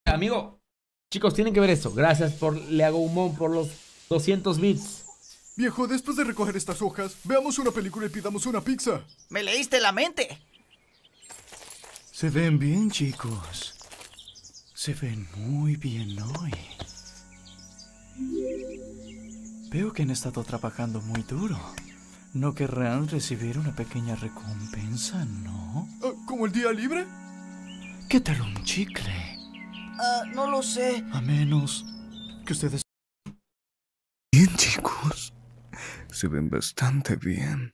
Amigo, chicos, tienen que ver esto. Gracias por Leagumon por los 200 bits. Viejo, después de recoger estas hojas, veamos una película y pidamos una pizza. Me leíste la mente. Se ven bien, chicos. Se ven muy bien hoy. Veo que han estado trabajando muy duro. ¿No querrán recibir una pequeña recompensa, no? ¿Como el día libre? ¿Qué tal un chicle? No lo sé. A menos que ustedes... Bien, chicos. Se ven bastante bien.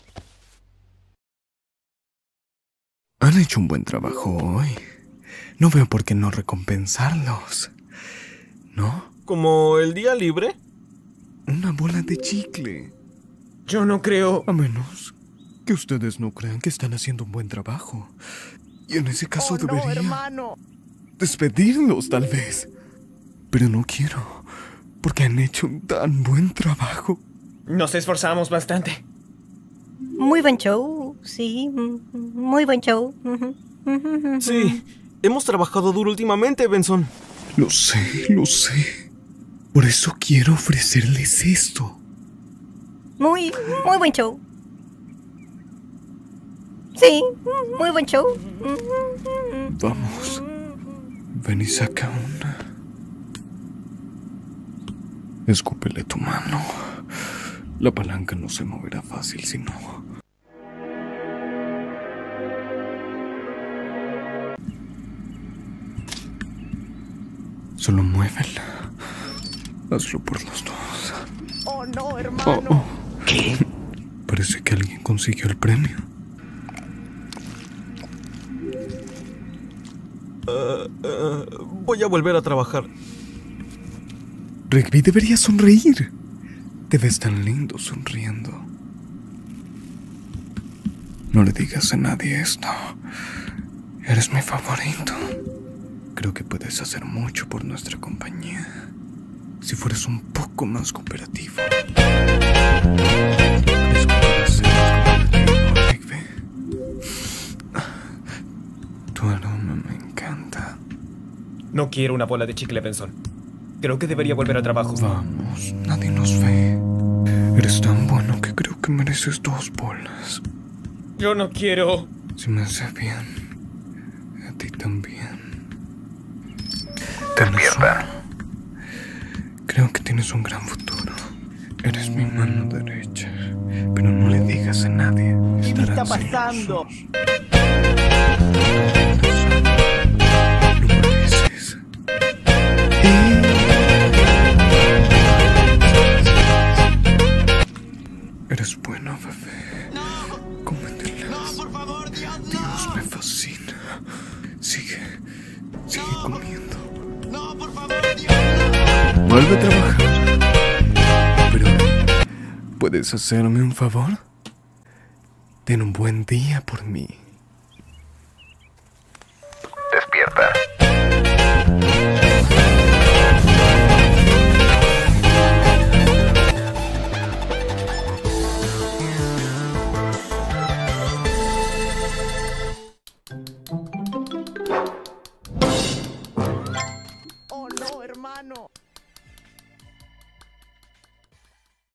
Han hecho un buen trabajo hoy. No veo por qué no recompensarlos. ¿No? ¿Como el día libre? Una bola de chicle. Yo no creo... A menos que ustedes no crean que están haciendo un buen trabajo. Y en ese caso debería... No, hermano. despedirlos, tal vez. Pero no quiero, porque han hecho un tan buen trabajo. Nos esforzamos bastante. Muy buen show, sí. Muy buen show. Sí, hemos trabajado duro últimamente, Benson. Lo sé, lo sé. Por eso quiero ofrecerles esto. Muy buen show. Sí, muy buen show. Vamos. Ven y saca una. Escúpele tu mano. La palanca no se moverá fácil si no. Solo muévela. Hazlo por los dos. Oh, no, hermano. Oh. ¿Qué? Parece que alguien consiguió el premio. Voy a volver a trabajar. Rigby debería sonreír. Te ves tan lindo sonriendo. No le digas a nadie esto. Eres mi favorito. Creo que puedes hacer mucho por nuestra compañía. Si fueras un poco más cooperativo. ¿Crees que puedas ser más cooperativo, Rigby? Tu aroma me encanta. No quiero una bola de chicle, Benson. Creo que debería volver al trabajo. Vamos, nadie nos ve. Eres tan bueno que creo que mereces 2 bolas. Yo no quiero. Si me hace bien, a ti también. Despierta. Creo que tienes un gran futuro. Eres mi mano derecha. Pero no le digas a nadie. ¿Qué me está pasando? Lo mereces. Eres bueno, bebé. No. Cómetelas. No, por favor, Dios, no. Dios, me fascina. Sigue comiendo. No, por favor, Dios, no. Vuelve a trabajar. Pero, ¿puedes hacerme un favor? Ten un buen día por mí.